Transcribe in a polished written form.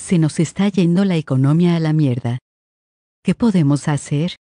Se nos está yendo la economía a la mierda. ¿Qué podemos hacer?